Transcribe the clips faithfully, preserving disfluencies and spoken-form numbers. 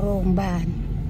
โรงพยาบาล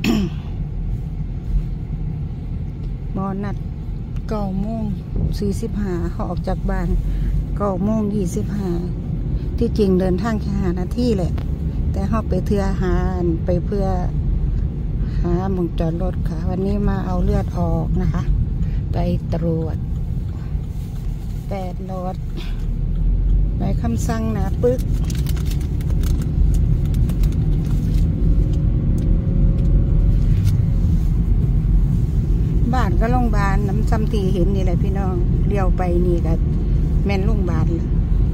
หมอนัดเก้าโมงสี่สิบห้าเขาออกจากบ้านเก้าโมงยี่สิบห้าที่จริงเดินทางแค่ห้านาทีแหละแต่เขาไปเทื่อหาไปเพื่อหาหมุงจอดรถค่ะวันนี้มาเอาเลือดออกนะคะไปตรวจแปดรถไปคำสั่งนะปึ๊กบ้านก็โรงพยาบาลน้ำซ้ำทีเห็นนี่แหละพี่น้องเลี้ยวไปนี่ก็แม่นโรงพยาบาลละ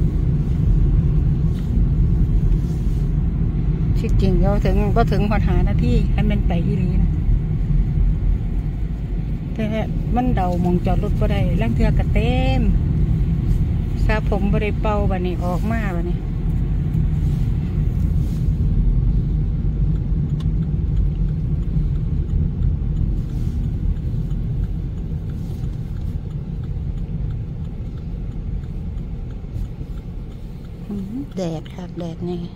ที่จริงเราถึงก็ถึงพอหาหน้าที่ให้มันไปอีหลีนะแต่มันเดามองจอดรถก็ได้ล่างเทือกระเต็มซาผมบริเป่าบันนี้ออกมาบันนี้แดดครับแดดนี่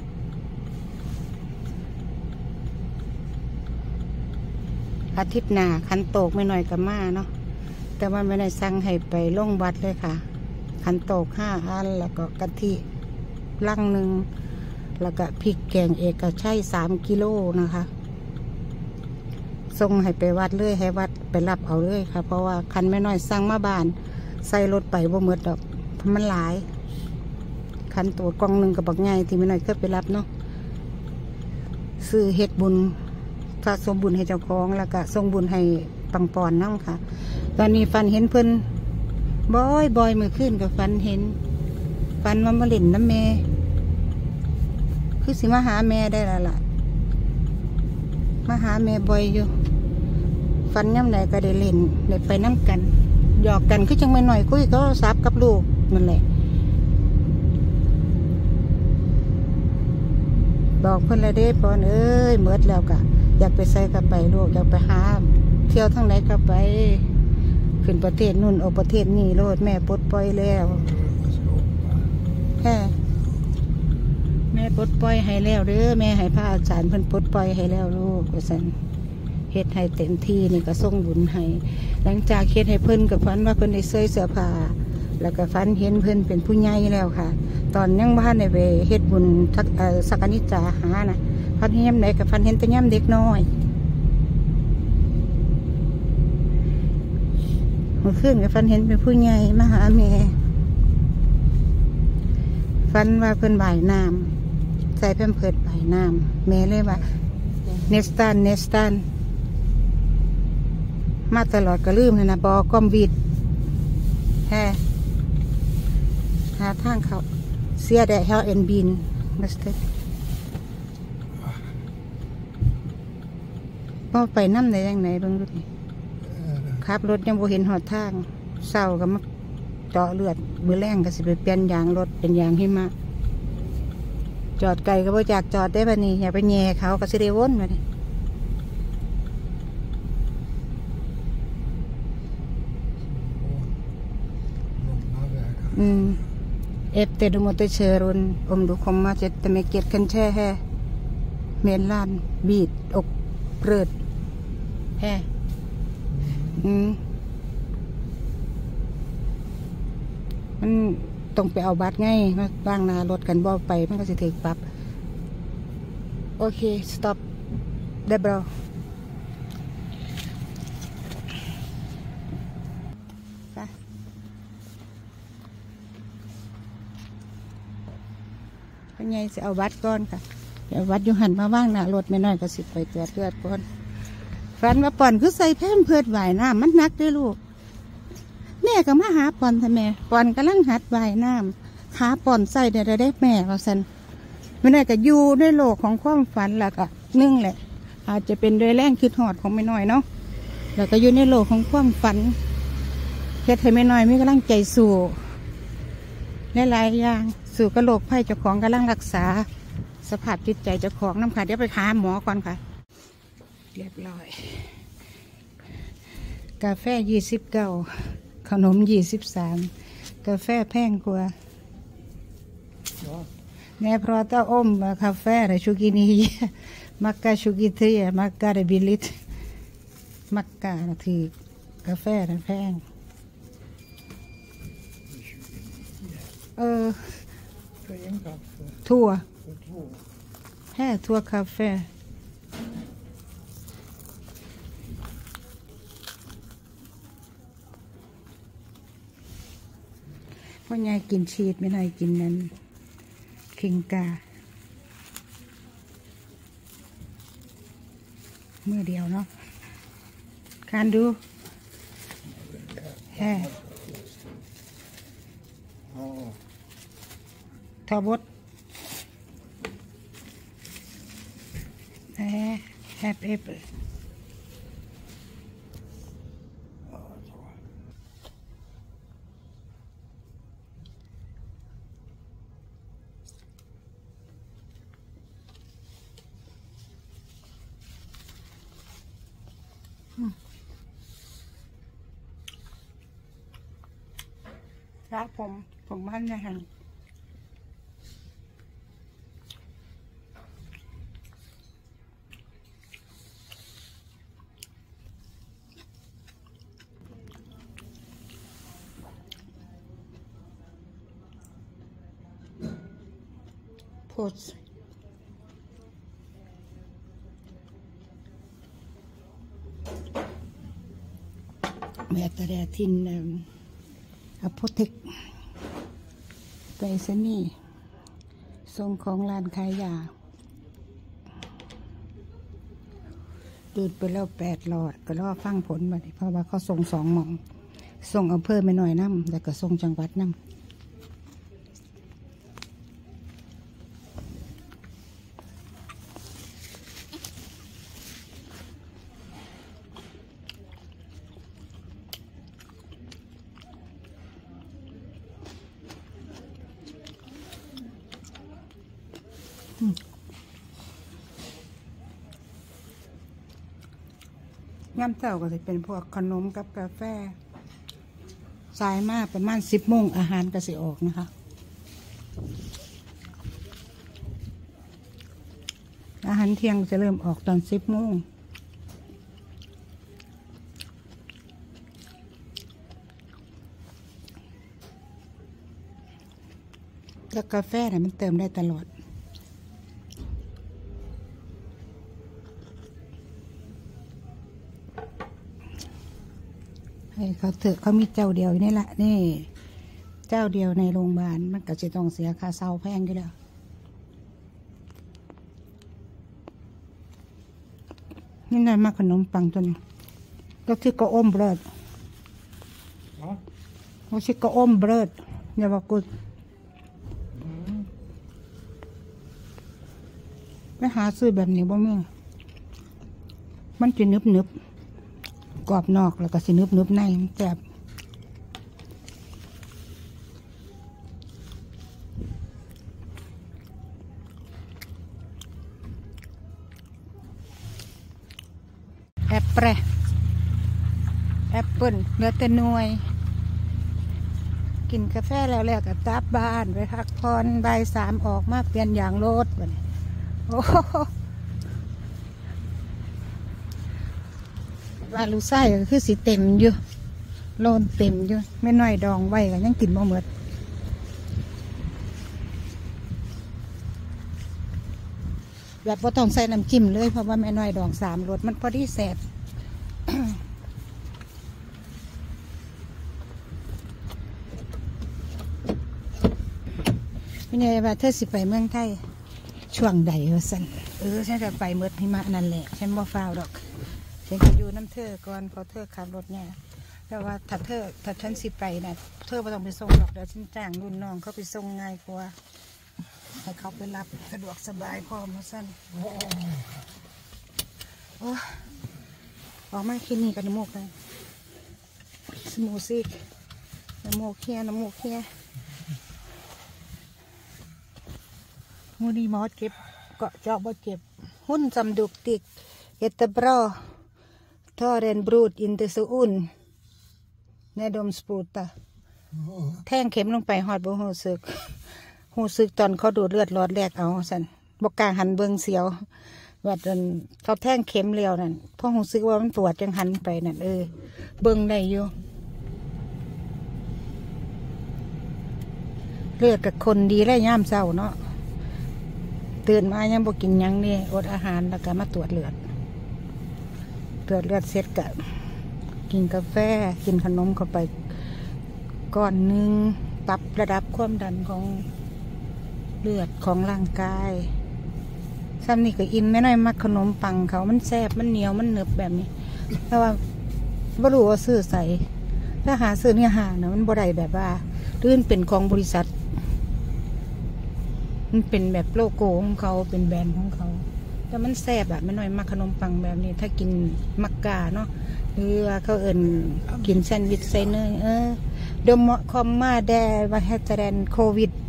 อาทิตย์หน้าคันโตกไม่หน่อยกับมาเนาะแต่ว่าไม่ได้สั่งให้ไปลงวัดเลยค่ะคันโตกห้าอันแล้วก็กะทิลังหนึ่งแล้วก็พริกแกงเอกชัยสามกิโลนะคะส่งให้ไปวัดเลยให้วัดไปรับเอาเลยค่ะเพราะว่าคันไม่น้อยสั่งมาบ้านใส่รถไปบ่หมดดอกเพราะมันหลายคันตัวกล่องหนึ่งกับบักใหญ่ที่ไม่น้อยเคยไปรับเนาะซื้อเฮ็ดบุญสะสมบุญให้เจ้าของแล้วก็ส่งบุญให้ปังปอนน้ำค่ะตอนนี้ฟันเห็นเพิ่นบ่อยบ่อยเมื่อคืนกับฟันเห็นฟันว่ามาเล่นน้ำแม่คือสิมาหาแม่ได้ละล่ะมาหาแม่บ่อยอยู่ฟันย่ำไหนก็ได้เล่นได้ไปน้ำกันหยอกกันคือจังไม่หน่อยคุยก็ซับกับลูกนั่นแหละบอกเพิ่นละเด้ปอนเอ้ยเมิดแล้วกะอยากไปใส่กับไปลูกอยากไปหาเที่ยวทั้งไหนก็ไปขึ้นประเทศนู่นออกประเทศนี่โลดแม่ปลดปล่อยแล้วแค่แม่ปลดปล่อยให้แล้วเด้อแม่ให้พระอาจารย์เพิ่นปลดปล่อยให้แล้วลูกว่าซั่นเฮ็ดให้เต็มที่นี่ก็ส่งบุญให้หลังจากเฮ็ดให้เพิ่นกับฝันว่าเพิ่นได้เสื้อเสื้อผ้าแล้วก็ฝันเห็นเพิ่นเป็นผู้ใหญ่แล้วค่ะตอนยังบ้านในเวเฮ็ดบุญสักสักนิจจาหานะฟันเห็นไหนกับฟันเห็นแต่ย่ำเด็กน้อยเมื่อคืนกับฟันเห็นเป็นผู้ใหญ่มาหาแม่ฟันว่าเพิ่นบ่ายน้ำใส่เพิ่มเพิดบ่ายน้ำแม่เลยว่าเนสตันเนสตันมาตลอดก็ลืมนะบอกอมวิดแฮ่หาทางเขาเสียแดดเฮลเอ็นบินมาสเตย์พ่อไปน้ำไหนยังไหนบ้างดูดิครับรถยังบ่เห็นหอดทางเศร้าก็มาเจาะเลือดมือแรงก็สิไปเปลี่ยนยางรถเป็นยางหิมะจอดไกลก็บ่จากจอดได้ป่ะนี่อย่าไปแย่เขาก็สิได้วนมาดิอืมEfter du måste köra om du kommer jättemycket kanske här mellan bit och bröd härอืมมันต้องไปเอาบัตรไงมาบ้างนารถกันบ่ไปมันก็จะถึงปรับโอเค stop ได้บรอเป็นไงสิเอาวัดก้อนค่ะเดี๋ยววัดอยู่หันมาว่างหน้ารถไม่น้อยก็สิไปตรวจเลือดก้อนฟันมาป่อนคือใส่แพมเพิดไหวน้ำมันนักด้วยลูกแม่ก็มาหาป่อนทำไมป่อนกำลังหัดไหวน้ำขาป่อนใส่เดี๋ยวได้แม่เราสันไม่น้อยก็อยู่ด้วยโลกของความฝันแหละก็นึ่งแหละอาจจะเป็นโดยแรงคิดหอดของไม่น้อยเนาะแล้วก็อยู่ในโลกของความฝันแค่ไทยไม่น้อยไม่กำลังใจสู่หลายๆอย่างสู่กระโหลกไผ่เจ้าของกำลังรักษาสภาพจิตใจเจ้าของน้ำค่ะเดี๋ยวไปหาหมอก่อนค่ะเรียบร้อยกาแฟยี่สิบเก้าขนมยี่สิบสามกาแฟแพงกว่าแน่เพราะต้าอมกาแฟอะไรชูกินีมักกะชูกิเทียมักกะเดบิลิตมักกะนะถือกาแฟนะแพงเออทั่วแค่ทั่วคาเฟ่พ่อยายกินชีสไม่ได้กินนั้นคิงกาเมื่อเดียวเนาะคานดูแฮ่ทอบดแฮ่แฮปเอฟรักผมผมมันนะฮะโพสแม่ตะแดทินอโพเทคไปซนี่ส่งของร้านขายยาดูดไปแล้วแปดหลอดก็รอฟังผลมาเพราะว่าเขาส่งสองหม่องส่งอำเภอไม่น้อยน้ำแต่ก็ส่งจังหวัดน้ำย่ำเช้าก็จะเป็นพวกขนมกับกาแฟสายมากประมาณสิบโมงอาหารก็สิออกนะคะอาหารเที่ยงจะเริ่มออกตอนสิบโมงแล้วกาแฟเนี่ยมันเติมได้ตลอดให้เขาเถอะเขามีเจ้าเดียวนี่แหละนี่เจ้าเดียวในโรงพยาบาลมันก็จะต้องเสียค่าเช่าแพงอยู่แล้วนี่นายมาขนมปังตัวนี้ก็ชื่อก็อมเบรดก็ชื่อก็อมเบรดอย่าบอกกูไปหาซื้อแบบนี้บ่มีมันจะนึบนึบกรอบนอกแล้วก็สินึบนึบในมันแซ่บแอปเปิ้ลแอปเปิ้ลเหลือแต่หน่วยกินกาแฟแล้วแล้วก็กลับบ้านไปพักผ่อนบ่ายสามออกมาเปลี่ยนยางรถแบบนี้โอ้ว่าลูกไส้ก็คือสีเต็มอยู่โลนเต็มอยู่ไม่น้อยดองไว้ก็ยังกินบ่หมดแบบบ่ต้องใส่น้ำจิ้มเลยเพราะว่าแม่น้อยดองสามรสมันพอดีแซ่บ ไม่ไงว่าเธอสิไปเมืองไทยช่วงใดวะสันเออฉันจะไปเมื่อหิมะนั่นแหละฉันบ่ฟ้าวดอกฉันก็อยู่น้ำเธอก่อนพอเธอขับรถเนี่ยแต่ว่าถ้าเธอถ้าฉันสิไปนะเธอไม่ต้องไปส่งหรอกเดี๋ยวฉันจ้างรุ่นน้องเขาไปส่งง่ายกว่าให้เขาไปรับสะดวกสบายพอมาสั้นโอ้ออกมาคิดนี่กับน้ำมูกเลยสมูซิกน้ำมูกเคียน้ำมูกเคียมูนีมอสเก็บเกาะเจาะบ่เก็บหุ่นจำดุกติกเอตบรอทอเรนบรูดอินเตอร์ซูนเนดมสปูตาแท่งเข็มลงไปหอดบ่หูสึกหูสึกตอนเขาดูดเลือดหลอดแรกเอาสันบกกาหันเบิงเสียววัดนั่นเขาแท่งเข็มเรียวนั่นพ่อคงซึกว่ามันปวดจังหันไปนั่นเออเบิ่งได้อยู่เลือดกับคนดีและย่ามเศร้าเนาะตื่นมายังบ่กินยังนี่อดอาหารแล้วก็มาตรวจเลือดตรวจเลือดเสร็จก็กินกาแฟกินขนมเข้าไปก้อนหนึ่งปรับระดับความดันของเลือดของร่างกายซ้ำนี่ก็อินไม่น้อยมักขนมปังเขามันแซ่บมันเหนียวมันหนึบแบบนี้แต่ว่าบ่รู้ว่าซื้อใส่ถ้าหาซื้อเนี่ยหานะมันบ่ได้แบบว่าลื่นเป็นของบริษัทมันเป็นแบบโลโก้ของเขาเป็นแบรนด์ของเขาแต่มันแซ่บอะไม่น้อยมักขนมปังแบบนี้ถ้ากินมักกาเนาะหรือว่าเขาเอิญกินแซนด์วิชใส่เนยเออเดมคอมมาแดว่าแฮตแดนโควิด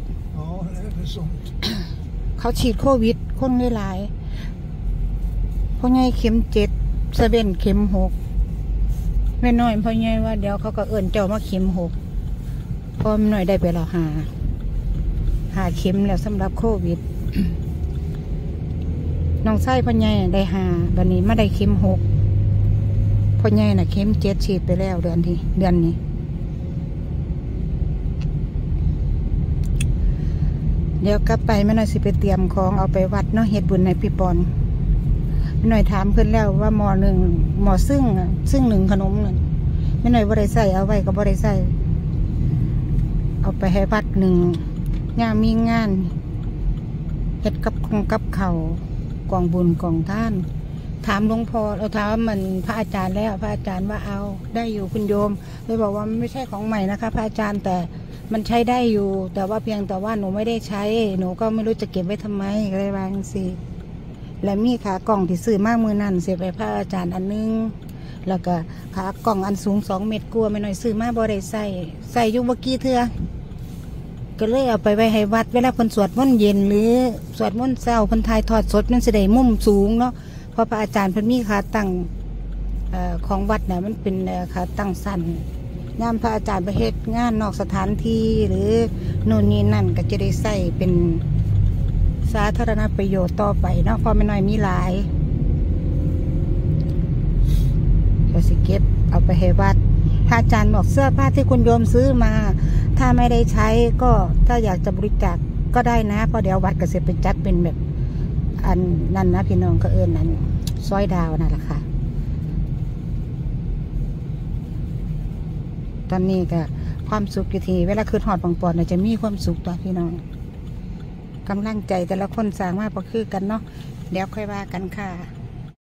เขาฉีดโควิดคนหลายๆเพราะไงเข็มเจ็ดเซเว่นเข็มหกไม่น้อยเพราะไงว่าเดี๋ยวเขาก็เอิญเจ้ามาเข็มหกพอไม่น้อยได้ไปแล้วหาหาเข็มแล้วสำหรับโควิด น้องไส้พ่อใหญ่ได้หาบันนี้มาได้เข็มหกพ่อใหญ่น่ะเข็มเจ็ดฉีดไปแล้วเดือนที่เดือนนี้เดี๋ยวกลับไปไม่น้อยสิไปเตรียมของเอาไปวัดเนาะเฮ็ดบุญในพี่ปอนไม่น้อยถามเพื่อนแล้วว่าหมอหนึ่งหมอซึ่งซึ่งหนึ่งขนมนั่นไม่น้อยบ่ได้ใส่เอาไว้ก็บ่ได้ใส่เอาไปให้วัดหนึ่งงานมีงานเฮ็ดกับคงกับเข่ากองบุญกองท่านถามหลวงพ่อเราถามว่ามันพระอาจารย์แล้วพระอาจารย์ว่าเอาได้อยู่คุณโยมเลยบอกว่าไม่ใช่ของใหม่นะคะพระอาจารย์แต่มันใช้ได้อยู่แต่ว่าเพียงแต่ว่าหนูไม่ได้ใช้หนูก็ไม่รู้จะเก็บไว้ทำไมก็เลยวาจังสิและมีขากล่องที่ซื้อมากมือนั่นเสียไปพระอาจารย์อันนึงแล้วก็ขากล่องอันสูงสองเมตรกลัวไม่หน่อยซื้อมาบ่ได้ใส่ใส่ยุบกี้เถื่อก็เลยเอาไปไว้ให้วัดเวลาคนสวดมนต์เย็นหรือสวดมนต์เช้าคนไทยทอดสดมันจะได้มุมสูงเนาะเพราะพระอาจารย์เพิ่นมีขาตั้งของวัดเนี่ยมันเป็นขาตั้งสั้นงานพระอาจารย์ประเทศงานนอกสถานที่หรือโน่นนี่นั่นก็จะได้ใส่เป็นสาธารณประโยชน์ต่อไปเนาะพอไม่น้อยมีหลายก็สิเก็บเอาไปให้วัดพระอาจารย์บอกเสื้อผ้าที่คุณโยมซื้อมาถ้าไม่ได้ใช้ก็ถ้าอยากจะบริจาคก็ได้นะเพราะเดี๋ยววัดก็จะไปจัดเป็นแบบอันนั่นนะพี่น้องก็เอิญนั่นซอยดาวนั่นแหละค่ะตอนนี้ก็ความสุขอยู่ที่เวลาคืนหอดปังปอนจะมีความสุขตัวพี่น้องกำลังใจแต่ละคนสร้างมาพอคือกันเนาะเดี๋ยวค่อยว่ากันค่ะ